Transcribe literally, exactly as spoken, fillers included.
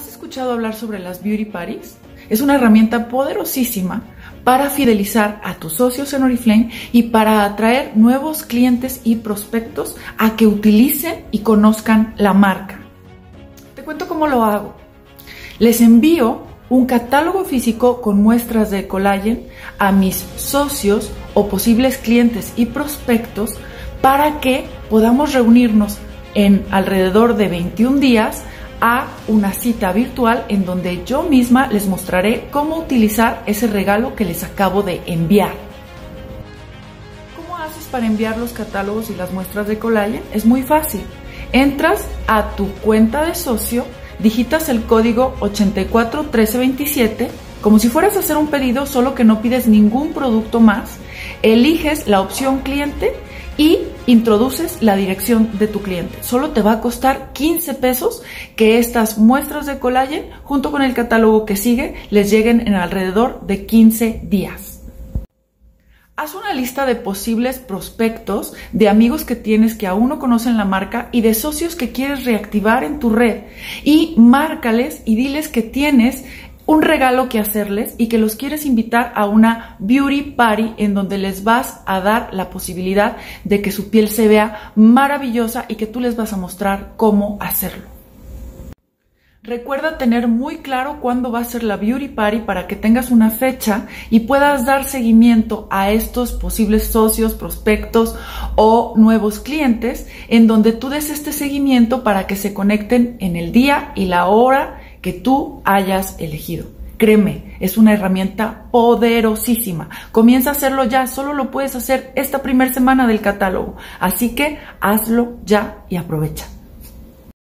¿Has escuchado hablar sobre las beauty parties? Es una herramienta poderosísima para fidelizar a tus socios en Oriflame y para atraer nuevos clientes y prospectos a que utilicen y conozcan la marca. Te cuento cómo lo hago. Les envío un catálogo físico con muestras de colágeno a mis socios o posibles clientes y prospectos para que podamos reunirnos en alrededor de veintiún días a una cita virtual en donde yo misma les mostraré cómo utilizar ese regalo que les acabo de enviar. ¿Cómo haces para enviar los catálogos y las muestras de colágeno? Es muy fácil. Entras a tu cuenta de socio, digitas el código ochenta y cuatro trece veintisiete, como si fueras a hacer un pedido, solo que no pides ningún producto más, eliges la opción cliente y introduces la dirección de tu cliente. Solo te va a costar quince pesos que estas muestras de colágeno junto con el catálogo que sigue les lleguen en alrededor de quince días. Haz una lista de posibles prospectos, de amigos que tienes que aún no conocen la marca y de socios que quieres reactivar en tu red, y márcales y diles que tienes un regalo que hacerles y que los quieres invitar a una beauty party en donde les vas a dar la posibilidad de que su piel se vea maravillosa y que tú les vas a mostrar cómo hacerlo. Recuerda tener muy claro cuándo va a ser la beauty party para que tengas una fecha y puedas dar seguimiento a estos posibles socios, prospectos o nuevos clientes en donde tú des este seguimiento para que se conecten en el día y la hora que tú hayas elegido. Créeme, es una herramienta poderosísima. Comienza a hacerlo ya, solo lo puedes hacer esta primera semana del catálogo. Así que hazlo ya y aprovecha.